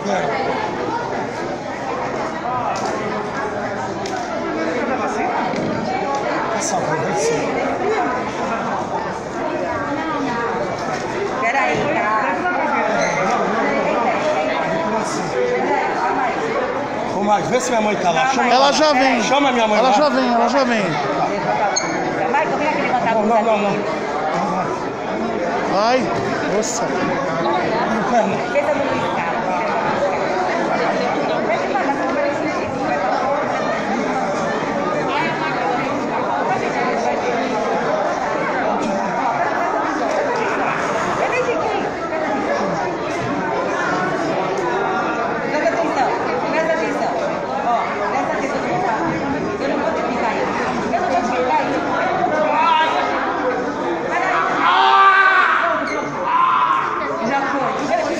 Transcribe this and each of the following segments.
Quero. Essa vai ser. Peraí, tá? Ô, Marcos, vê se minha mãe tá lá. Chama Ela já vem. Chama minha mãe. Ela lá. já vem, ela já vem. Michael, vem aqui levantar a blusa. Não. Ai, nossa. Senta no Luiz, cara. Presta atenção. Ó, presta atenção. Eu não vou te explicar isso. Eu não vou te explicar isso. Já foi.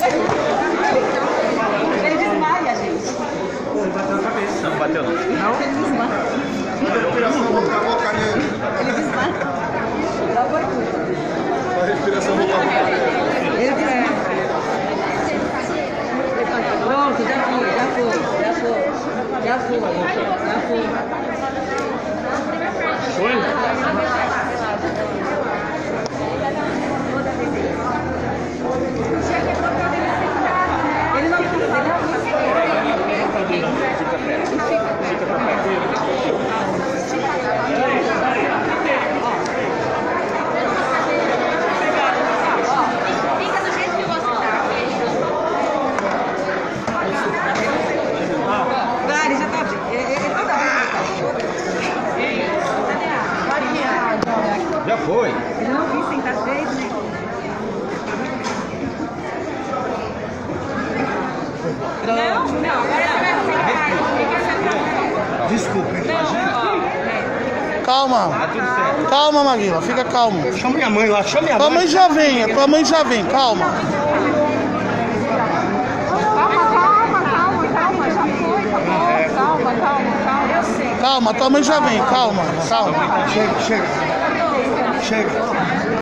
Ele desmaia, gente. Ele bateu na cabeça. Não bateu, não. Ele desmaia. Ele desmaia. Lá foi tudo. A respiração do papo. Ele desmaia. Pronto, já foi. Foi? Ele não precisa. Fica pra perto. Fica do jeito que você tá. Vai, ele já tá. Ele toda vez. Já foi. Ele não quis sentar direito, né? Não, agora você vai sentar. Desculpa, imagina. Calma. Calma, Maguila, fica calmo. Chama minha mãe lá, chama minha Tua mãe. mãe já vem, tua mãe já vem, calma. Já foi, tá bom. Calma. Eu sei. Calma, tua mãe já vem, calma. Chega.